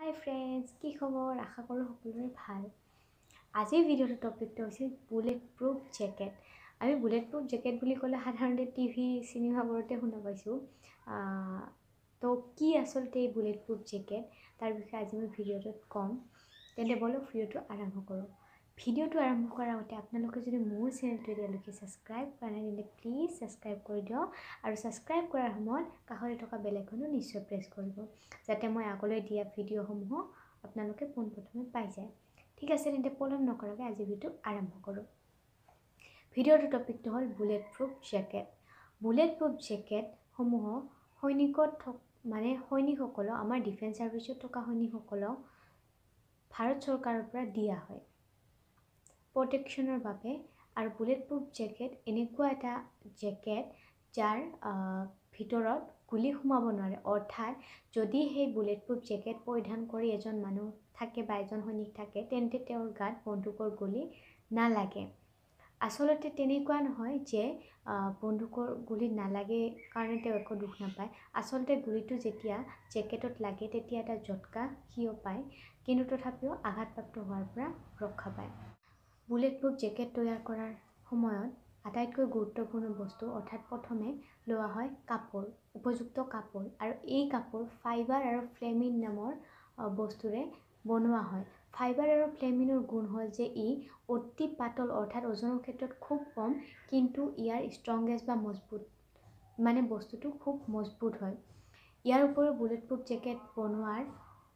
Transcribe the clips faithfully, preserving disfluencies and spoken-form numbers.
Hi friends, কি খবৰ? আশা কৰোঁ সকলোৰে ভাল। আজিৰ ভিডিঅ'ৰ টপিকটো হৈছে বুলেট প্ৰুফ জেকেট। আমি বুলেট প্ৰুফ জেকেট বুলি ক'লে সাধাৰণতে টিভি চিনেমাবোৰতে শুনা পাইছোঁ। তো কি আচলতে এই বুলেট প্ৰুফ জেকেট তাৰ বিষয়ে আজি মই ভিডিঅ'টোত ক'ম। তেন্তে বলক ভিডিঅ'টো আৰম্ভ কৰোঁ। ভিডিঅ'টো আৰম্ভ কৰাৰ আগতে আপোনালোকে যদি মোৰ চেনেলটো এতিয়ালৈকে ছাবস্ক্ৰাইব কৰা নাই তেন্তে প্লিজ ছাবস্ক্ৰাইব কৰি দিয়ক আৰু ছাবস্ক্ৰাইব কৰাৰ সময়ত কাষতে থকা বেল আইকনটো নিশ্চয় প্ৰেছ কৰিব যাতে মই আগলৈ দিয়া ভিডিঅ'সমূহ আপোনালোকে পোনপ্ৰথমে পাই যায়। ঠিক আছে, তেন্তে পলম নকৰাকৈ আজি ভিডিঅ'টো আৰম্ভ কৰোঁ। ভিডিঅ'টোৰ টপিকটো হ'ল bullet proof jacket. Bullet proof জেকেটসমূহ সৈনিকত মানে সৈনিকসকলক আমাৰ ডিফেন্স ছাৰ্ভিচত থকা সৈনিকসকলক ভাৰত চৰকাৰৰ পৰা দিয়া হয় প্ৰটেকশ্যনৰ বাবে। আৰু বুলেট প্ৰুফ জেকেট এনেকুৱা এটা জেকেট যাৰ ভিতৰত গুলি সোমাব নোৱাৰে, অৰ্থাৎ যদি সেই বুলেট প্ৰুফ জেকেট পৰিধান কৰি এজন মানুহ থাকে বা এজন সৈনিক থাকে তেন্তে তেওঁৰ গাত বন্দুকৰ গুলি নালাগে। আচলতে তেনেকুৱা নহয় যে বন্দুকৰ গুলি নালাগে কাৰণে তেওঁ একো দুখ নাপায়। আচলতে গুলিটো যেতিয়া জেকেটত লাগে তেতিয়া এটা জটকা সিও পায়, কিন্তু তথাপিও আঘাতপ্ৰাপ্ত হোৱাৰ পৰা ৰক্ষা পায়। বুলেট প্ৰুফ জেকেট তৈয়াৰ কৰাৰ সময়ত আটাইতকৈ গুৰুত্বপূৰ্ণ বস্তু অৰ্থাৎ প্ৰথমে লোৱা হয় কাপোৰ, উপযুক্ত কাপোৰ। আৰু এই কাপোৰ ফাইবাৰ আৰু ফ্লেমিন নামৰ বস্তুৰে বনোৱা হয়। ফাইবাৰ আৰু ফ্লেমিনৰ গুণ হ'ল যে ই অতি পাতল অৰ্থাৎ ওজনৰ ক্ষেত্ৰত খুব কম, কিন্তু ইয়াৰ ষ্ট্ৰংগেষ্ট বা মজবুত মানে বস্তুটো খুব মজবুত হয়। ইয়াৰ উপৰিও বুলেট প্ৰুফ জেকেট বনোৱাৰ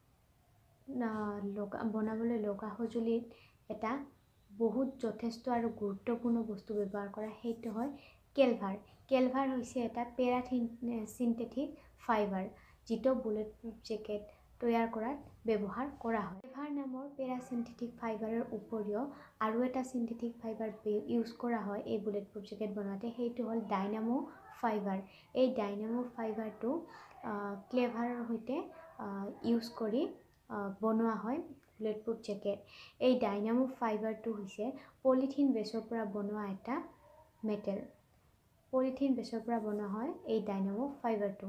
লগা বনাবলৈ লগা সঁজুলিত এটা বহুত যথেষ্ট আৰু গুৰুত্বপূৰ্ণ বস্তু ব্যৱহাৰ কৰা, সেইটো হয় কেলভাৰ। কেলভাৰ হৈছে এটা পেৰা চিন্থেটিক ফাইবাৰ যিটো বুলেট প্ৰুফ জেকেট তৈয়াৰ কৰাত ব্যৱহাৰ কৰা হয়। কেলভাৰ নামৰ পেৰা চিন্থেটিক ফাইবাৰৰ উপৰিও আৰু এটা চিন্থেটিক ফাইবাৰ ইউজ কৰা হয় এই বুলেট প্ৰুফ জেকেট বনাওঁতে, সেইটো হ'ল ডাইনামো ফাইবাৰ। এই ডাইনামো ফাইবাৰটো ক্লেভাৰৰ সৈতে ইউজ কৰি বনোৱা হয় বুলেট প্ৰুফ জেকেট। এই ডাইনামো ফাইবাৰটো হৈছে পলিথিন বেছৰ পৰা বনোৱা এটা মেটেল। পলিথিন বেছৰ পৰা বনোৱা হয় এই ডাইনামো ফাইবাৰটো।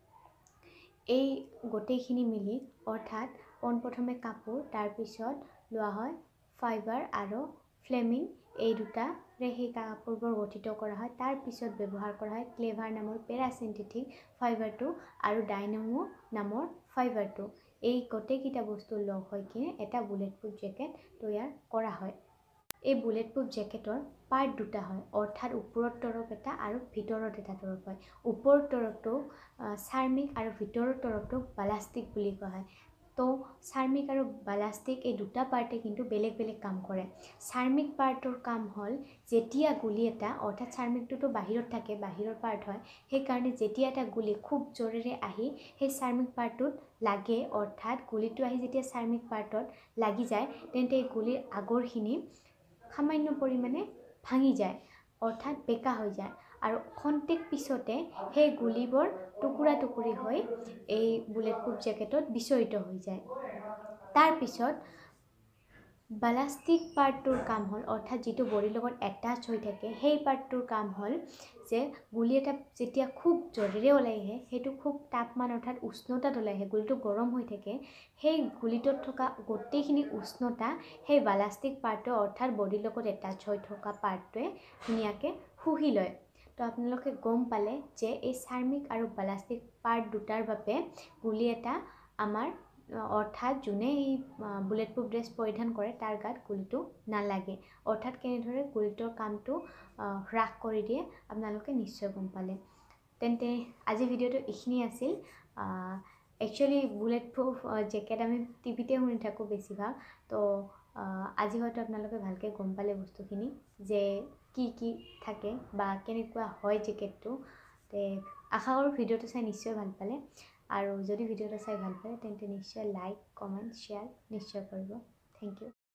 এই গোটেইখিনি মিলি অৰ্থাৎ পোনপ্ৰথমে কাপোৰ, তাৰপিছত লোৱা হয় ফাইবাৰ আৰু ফ্লেমিং, এই দুটাৰে সেই কাপোৰবোৰ গঠিত কৰা হয়। তাৰপিছত ব্যৱহাৰ কৰা হয় ক্লেভাৰ নামৰ পেৰা চিন্থেটিক ফাইবাৰটো আৰু ডাইনামো নামৰ ফাইবাৰটো। এই গোটেইকেইটা বস্তু লগ হৈ কিনে এটা বুলেট প্ৰুফ জেকেট তৈয়াৰ কৰা হয়। এই বুলেট প্ৰুফ জেকেটৰ পাৰ্ট দুটা হয়, অৰ্থাৎ ওপৰৰ তৰপ এটা আৰু ভিতৰত এটা তৰপ হয়। ওপৰৰ তৰপটোক চাৰ্মিক আৰু ভিতৰৰ তৰপটোক বালাষ্টিক বুলি কোৱা হয়। তো চাৰ্মিক আৰু বালাষ্টিক এই দুটা পাৰ্টে কিন্তু বেলেগ বেলেগ কাম কৰে। চাৰ্মিক পাৰ্টৰ কাম হ'ল যেতিয়া গুলি এটা, অৰ্থাৎ চাৰ্মিকটোতো বাহিৰত থাকে, বাহিৰৰ পাৰ্ট হয়, সেইকাৰণে যেতিয়া এটা গুলি খুব জোৰেৰে আহি সেই চাৰ্মিক পাৰ্টটোত লাগে, অৰ্থাৎ গুলিটো আহি যেতিয়া চাৰ্মিক পাৰ্টত লাগি যায় তেন্তে এই গুলিৰ আগৰখিনি সামান্য পৰিমাণে ভাঙি যায়, অৰ্থাৎ বেকা হৈ যায়, আৰু খন্তেক পিছতে সেই গুলিবোৰ টুকুৰা টুকুৰি হৈ এই বুলেট প্ৰুফ জেকেটত বিচৰিত হৈ যায়। তাৰপিছত বালাষ্টিক পাৰ্টটোৰ কাম হ'ল, অৰ্থাৎ যিটো বডিৰ লগত এটাচ হৈ থাকে, সেই পাৰ্টটোৰ কাম হ'ল যে গুলি এটা যেতিয়া খুব জোৰেৰে ওলাই আহে, সেইটো খুব তাপমান অৰ্থাৎ উষ্ণতাত ওলাই আহে, গুলিটো গৰম হৈ থাকে, সেই গুলিটোত থকা গোটেইখিনি উষ্ণতা সেই বালাষ্টিক পাৰ্টটো অৰ্থাৎ বডিৰ লগত এটাচ হৈ থকা পাৰ্টটোৱে ধুনীয়াকৈ শুহি লয়। তো আপোনালোকে গম পালে যে এই চাৰ্মিক আৰু বালাষ্টিক পাৰ্ট দুটাৰ বাবে গুলি এটা আমাৰ অৰ্থাৎ যোনে এই বুলেট প্ৰুফ ড্ৰেছ পৰিধান কৰে তাৰ গাত গুলিটো নালাগে, অৰ্থাৎ কেনেদৰে গুলিটোৰ কামটো হ্ৰাস কৰি দিয়ে আপোনালোকে নিশ্চয় গম পালে। তেন্তে আজি ভিডিঅ'টো এইখিনি আছিল। একচুৱেলি বুলেট প্ৰুফ জেকেট আমি টিভিতে শুনি থাকোঁ বেছিভাগ, তো আজি হয়তো আপোনালোকে ভালকৈ গম পালে বস্তুখিনি যে কি কি থাকে বা কেনেকুৱা হয় জেকেটটো। তে আশা কৰোঁ ভিডিঅ'টো চাই নিশ্চয় ভাল পালে, আৰু যদি ভিডিঅ'টো চাই ভাল পালে তেন্তে নিশ্চয় লাইক, কমেণ্ট, শ্বেয়াৰ নিশ্চয় কৰিব। Thank U.